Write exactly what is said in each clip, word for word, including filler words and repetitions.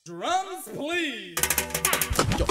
Drums, please. Yo.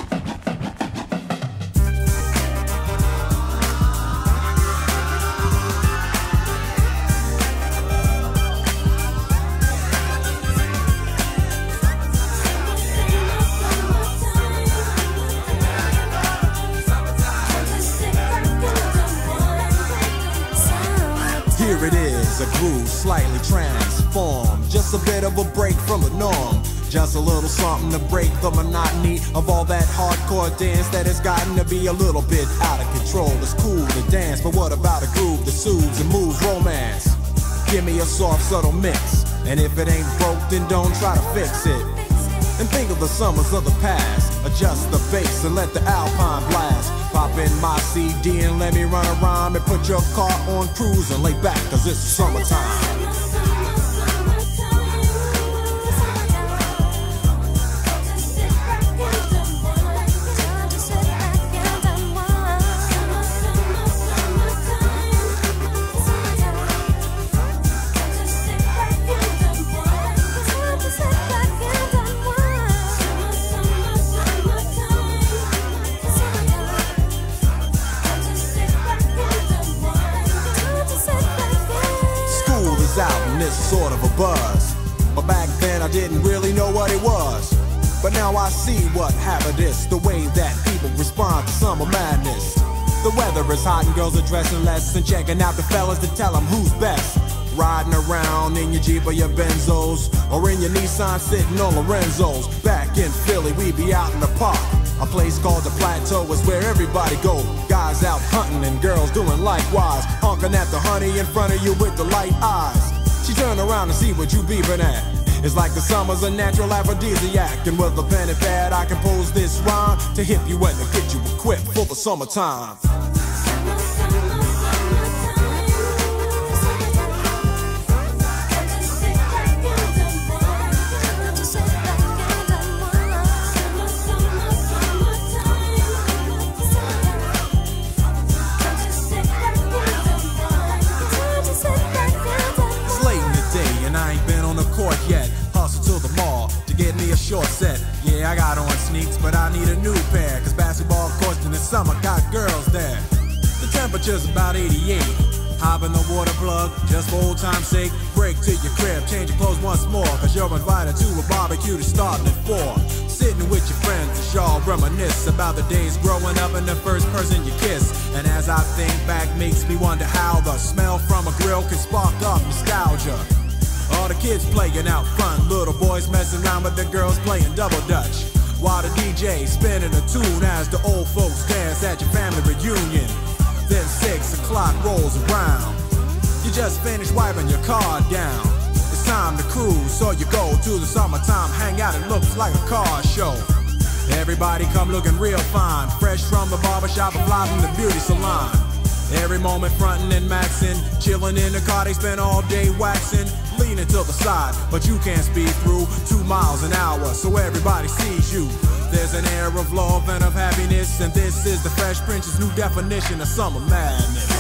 Here it is, a groove slightly transformed. Just a bit of a break from the norm. Just a little something to break the monotony of all that hardcore dance that has gotten to be a little bit out of control. It's cool to dance, but what about a groove that soothes and moves romance? Give me a soft, subtle mix, and if it ain't broke, then don't try to fix it. And think of the summers of the past. Adjust the bass and let the alpine blast. Pop in my C D and let me run around and put your car on cruise and lay back, cause it's summertime. Out and it's sort of a buzz, but back then I didn't really know what it was. But now I see what happened is the way that people respond to summer madness. The weather is hot and girls are dressing less and checking out the fellas to tell them who's best. Riding around in your Jeep or your Benzos, or in your Nissan sitting on Lorenzo's. Back in Philly we be out in the park. A place called the Plateau is where everybody go. Guys out hunting and girls doing likewise, honking at the honey in front of you with the light eyes. She turn around and see what you beeping at. It's like the summer's a natural aphrodisiac, and with a pen and pad I compose this rhyme to hip you and to get you equipped for the summertime. Yet, hustle to the mall to get me a short set. Yeah, I got on sneaks, but I need a new pair, cause basketball courts in the summer got girls there. The temperature's about eighty-eight. Hop in the water plug, just for old time's sake. Break to your crib, change your clothes once more, cause you're invited to a barbecue to start at four. Sitting with your friends as y'all reminisce about the days growing up and the first person you kiss. And as I think back, makes me wonder how the smell from a grill can spark up nostalgia. All the kids playing out front, little boys messing around with the girls playing double dutch, while the D J spinning a tune as the old folks dance at your family reunion. Then six o'clock rolls around, you just finished wiping your car down. It's time to cruise, so you go to the summertime hangout. It looks like a car show. Everybody come looking real fine, fresh from the barbershop and fly from the beauty salon. Every moment frontin' and maxin', chillin' in the car, they spend all day waxin', leaning to the side, but you can't speed through two miles an hour, so everybody sees you. There's an air of love and of happiness, and this is the Fresh Prince's new definition of summer madness.